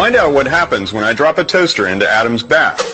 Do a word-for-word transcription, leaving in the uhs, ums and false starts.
Find out what happens when I drop a toaster into Adam's bath.